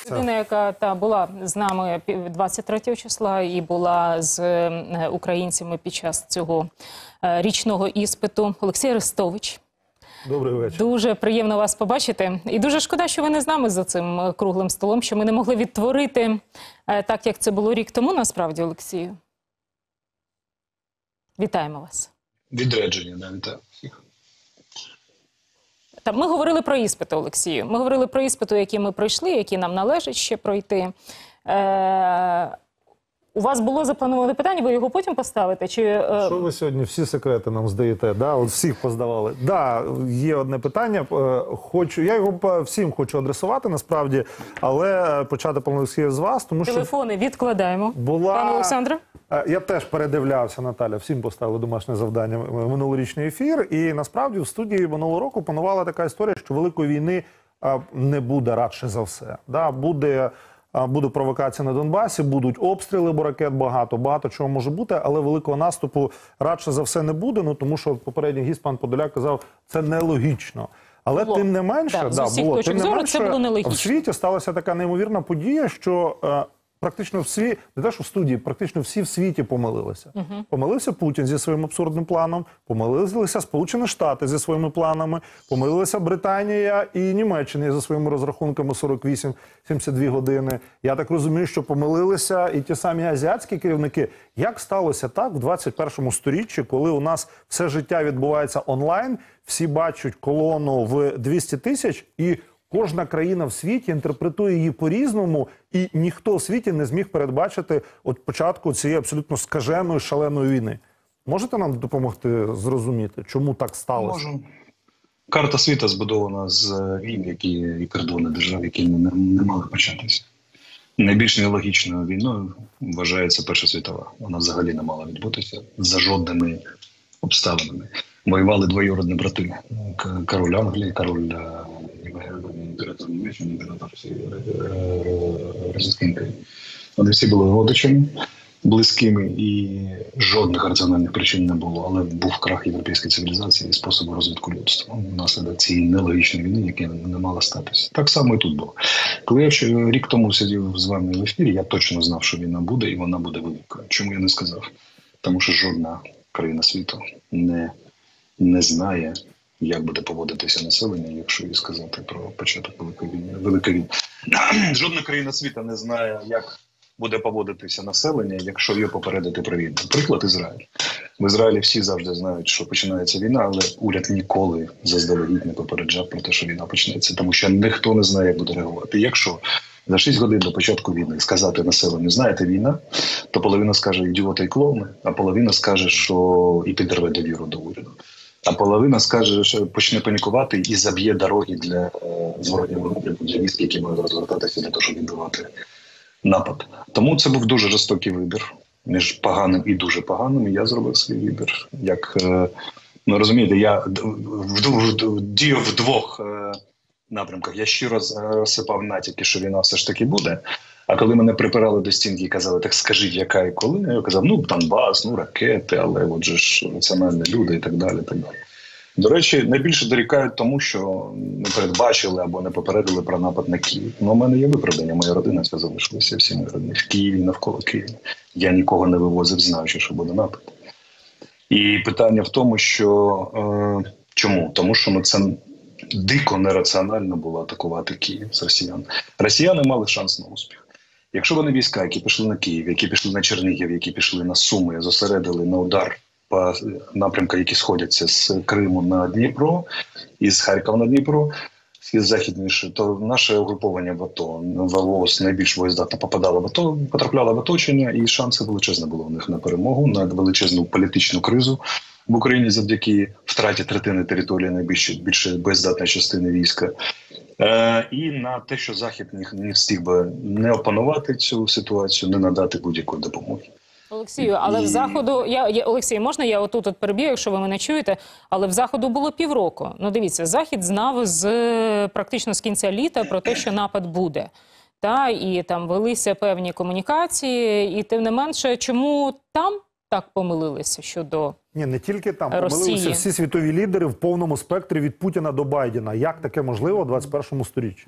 Людина, яка була з нами 23 числа і була з українцями під час цього річного іспиту. Олексій Арестович. Добрий вечір. Дуже приємно вас побачити. І дуже шкода, що ви не з нами за цим круглим столом, що ми не могли відтворити так, як це було рік тому, насправді, Олексію. Вітаємо вас. Відрядження, да, вітаю всіх. Ми говорили про іспити, Олексію. Ми говорили про іспити, які ми пройшли, які нам належить ще пройти. У вас було заплановане питання, ви його потім поставите? Що ви сьогодні всі секрети нам здаєте? Да? От всіх поздавали. Да, є одне питання. Я його всім хочу адресувати, насправді, але почати, пане Олексію, з вас. Тому що телефони відкладаємо. Пане Олександре? Я теж передивлявся, Наталя, всім поставили домашнє завдання минулорічний ефір. І насправді в студії минулого року панувала така історія, що великої війни не буде радше за все. Да? Буде провокація на Донбасі, будуть обстріли, бо ракет багато чого може бути, але великого наступу радше за все не буде, ну тому що попередній гість, пан Подоляк, казав, це нелогічно. Але тим не менше, це було нелогічно. В світі сталася така неймовірна подія, що практично всі, не те, що в студії, практично всі в світі помилилися. Помилився Путін зі своїм абсурдним планом, помилилися Сполучені Штати зі своїми планами, помилилися Британія і Німеччина зі своїми розрахунками 48-72 години. Я так розумію, що помилилися і ті самі азіатські керівники. Як сталося так в 21 сторіччі, коли у нас все життя відбувається онлайн, всі бачать колону в 200 тисяч і кожна країна в світі інтерпретує її по-різному, і ніхто в світі не зміг передбачити от початку цієї абсолютно скаженої, шаленої війни. Можете нам допомогти зрозуміти, чому так сталося? Можу. Карта світу збудована з війн, і кордони держав, які не мали початися. Найбільш нелогічною війною вважається Перша світова. Вона взагалі не мала відбутися за жодними обставинами. Воювали двоюродні брати. Король Англії, король Російської імперії. Вони всі були родичами, близькими, і жодних раціональних причин не було. Але був крах європейської цивілізації і способу розвитку людства внаслідок цієї нелогічної війни, яка не мала статися. Так само і тут було. Коли я рік тому сидів з вами в ефірі, я точно знав, що війна буде, і вона буде великою. Чому я не сказав? Тому що жодна країна світу не знає, як буде поводитися населення, якщо і сказати про початок Великої війни. Жодна країна світу не знає, як буде поводитися населення, якщо її попередити про війну. Приклад Ізраїль. В Ізраїлі всі завжди знають, що починається війна, але уряд ніколи заздалегідь не попереджав про те, що війна почнеться, тому що ніхто не знає, як буде реагувати. Якщо за 6 годин до початку війни сказати населенню, знаєте, війна, то половина скаже ідіоти і клоуни, а половина скаже, що і підірве довіру до уряду. А половина скаже, що почне панікувати і заб'є дороги для зворотнього напрямку, для військ, які мають розвертатися для того, щоб відбивати напад. Тому це був дуже жорстокий вибір між поганим і дуже поганим, і я зробив свій вибір. Як, ну розумієте, я діяв в двох напрямках. Я щиро розсипав натяки, що війна все ж таки буде. А коли мене припирали до стінки і казали, так скажіть, яка і коли, я казав, ну Донбас, ну ракети, але от же ж національні люди і так далі, і так далі. До речі, найбільше дорікають тому, що не передбачили або не попередили про напад на Київ. Ну, у мене є виправдання, моя родина вся залишилася, всі мої родини в Києві, навколо Києва. Я нікого не вивозив, знаючи, що буде напад. І питання в тому, що чому? Тому що це дико нераціонально було атакувати Київ з росіян. Росіяни мали шанс на успіх. Якщо вони війська, які пішли на Київ, які пішли на Чернігів, які пішли на Суми, зосередили на удар по напрямках, які сходяться з Криму на Дніпро і з Харкова на Дніпро, західніше, то наше угруповання в АТО, ВООЗ найбільш боєздатно попадало в АТО, потрапляло в оточення, і шанси величезні були у них на перемогу, на величезну політичну кризу в Україні завдяки втраті третини території найбільш боєздатної частини війська. І на те, що Захід не встиг би не опанувати цю ситуацію, не надати будь-якої допомоги. Олексію, але в Заходу... Олексій, можна я отут переб'ю, якщо ви мене чуєте? Але в Заходу було півроку. Ну, дивіться, Захід знав практично з кінця літа про те, що напад буде. І там велися певні комунікації. І тим не менше, чому там так помилилися щодо Ні, не тільки там. Росії. Помилилися всі світові лідери в повному спектрі від Путіна до Байдена. Як таке можливо в 21 сторіччі?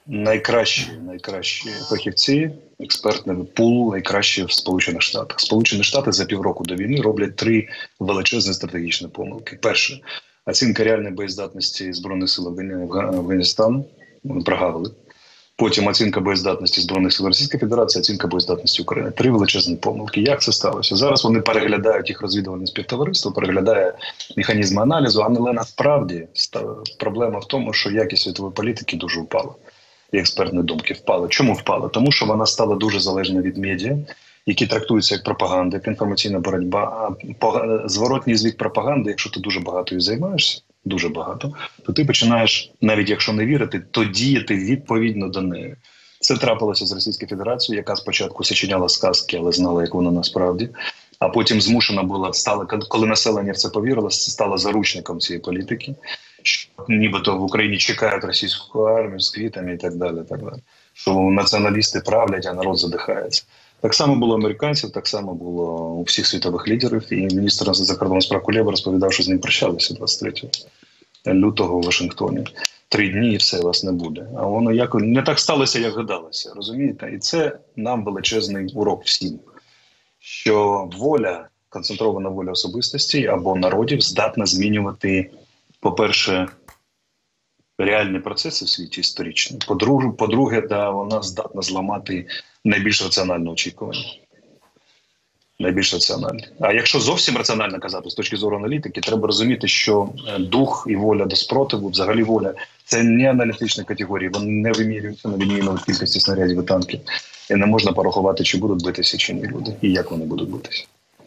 найкращі фахівці, експертний пул, найкращі в Сполучених Штатах. Сполучені Штати за півроку до війни роблять 3 величезні стратегічні помилки. Перше – оцінка реальної боєздатності Збройних сил Афганістану. Вони прогавили. Потім оцінка боєздатності Збройних сил Російської Федерації, оцінка боєздатності України. 3 величезні помилки. Як це сталося? Зараз вони переглядають їх розвідувальне співтовариство, переглядає механізми аналізу, але насправді проблема в тому, що якість світової політики дуже впала. І експертні думки впали. Чому впала? Тому що вона стала дуже залежна від медіа, які трактуються як пропаганда, як інформаційна боротьба. А зворотній звік пропаганди, якщо ти дуже багато її займаєшся, дуже багато, то ти починаєш, навіть якщо не вірити, то діяти відповідно до неї. Це трапилося з Російською Федерацією, яка спочатку сочиняла сказки, але знала, як воно насправді. А потім змушена була, коли населення в це повірило, стала заручником цієї політики. Що нібито в Україні чекають російську армію з квітами і так далі. Так далі. Що націоналісти правлять, а народ задихається. Так само було у американців, так само було у всіх світових лідерів. І міністр закордонних справ Кулеба розповідав, що з ним прощалися 23 лютого в Вашингтоні. 3 дні і все, вас не буде. А воно якось не так сталося, як гадалося. Розумієте? І це нам величезний урок всім. Що воля, концентрована воля особистості або народів здатна змінювати, по-перше, реальні процеси в світі історичні. По-друге, да, вона здатна зламати найбільш раціональне очікування. Найбільш раціональне. А якщо зовсім раціонально казати, з точки зору аналітики, треба розуміти, що дух і воля до спротиву, взагалі воля, це не аналітичні категорії, вони не вимірюються на відміну від кількості снарядів і танків. І не можна порахувати, чи будуть битися, чи ні люди, і як вони будуть битися.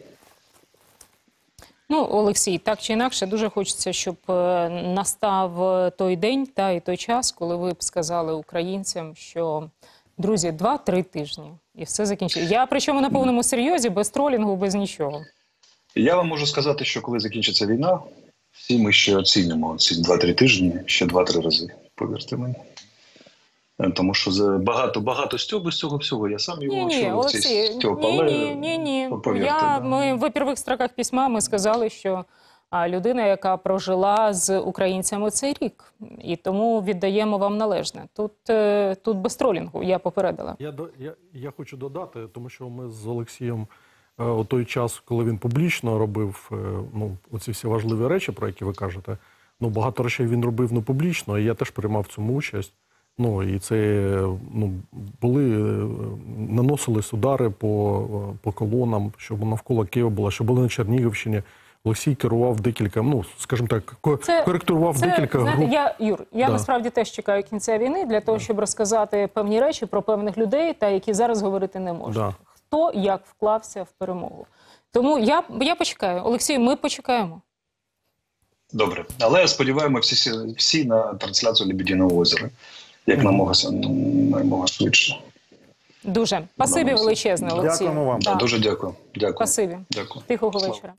Ну, Олексій, так чи інакше, дуже хочеться, щоб настав той день і той час, коли ви б сказали українцям, що, друзі, 2-3 тижні, і все закінчиться. Я причому на повному серйозі, без тролінгу, без нічого. Я вам можу сказати, що коли закінчиться війна, всі ми ще оцінимо ці 2-3 тижні, ще 2-3 рази, повірте мені. Тому що багато з цього всього. Я сам його чув, цей Стьоп, але ми в первих строках письма ми сказали, що людина, яка прожила з українцями цей рік. І тому віддаємо вам належне. Тут без тролінгу, я попередила. Я хочу додати, тому що ми з Олексієм у той час, коли він публічно робив оці всі важливі речі, про які ви кажете, багато речей він робив не публічно, і я теж приймав в цьому участь. І це наносились удари по колонам, щоб навколо Києва було, щоб були на Чернігівщині. Олексій керував декілька, скажімо так, коректував декілька груп. Я насправді теж чекаю кінця війни для того, щоб розказати певні речі про певних людей, які зараз говорити не можуть. Хто як вклався в перемогу. Тому я почекаю. Олексій, ми почекаємо. Добре. Але сподіваємося всі на трансляцію «Лебединого озера». Як намога швидше. Дуже. Спасибі величезне, Олексій. Дякуємо вам. Дуже дякую. Спасибі. Тихого вечора.